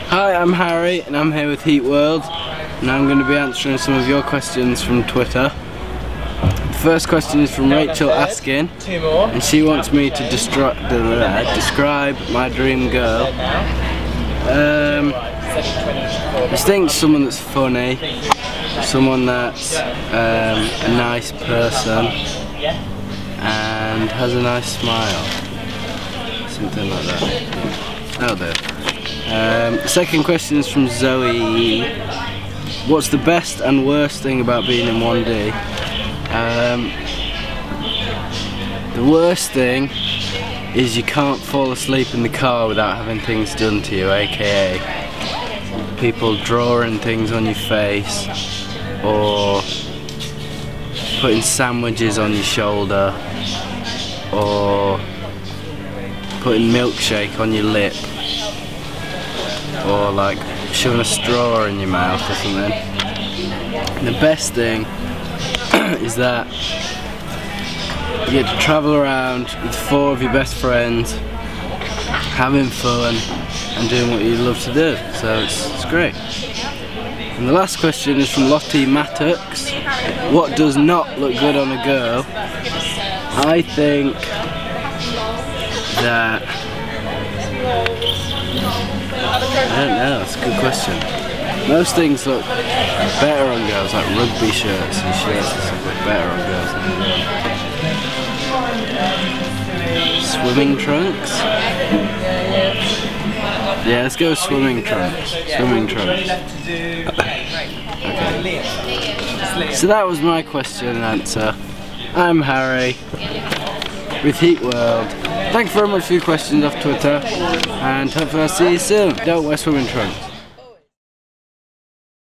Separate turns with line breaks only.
Hi, I'm Harry and I'm here with Heatworld, and I'm going to be answering some of your questions from Twitter. The first question is from Rachel asking, and she wants me to describe my dream girl. I think someone that's funny, someone that's a nice person and has a nice smile, something like that. That'll do. The second question is from Zoe. What's the best and worst thing about being in 1D? The worst thing is you can't fall asleep in the car without having things done to you, aka people drawing things on your face or putting sandwiches on your shoulder or putting milkshake on your lip, or like shoving a straw in your mouth or something. And the best thing is that you get to travel around with 4 of your best friends, having fun and doing what you love to do, so it's great. And the last question is from Lottie Mattox. What does not look good on a girl? I think that, I don't know, it's a good question. Most things look better on girls, like rugby shirts and shirts and stuff look better on girls than they do. Swimming trunks? Yeah, let's go with swimming trunks. Swimming trunks. Okay. So that was my question and answer. I'm Harry with Heatworld. Thank you very much for your questions off Twitter, and hopefully I'll see you soon. Don't wear swimming trunks.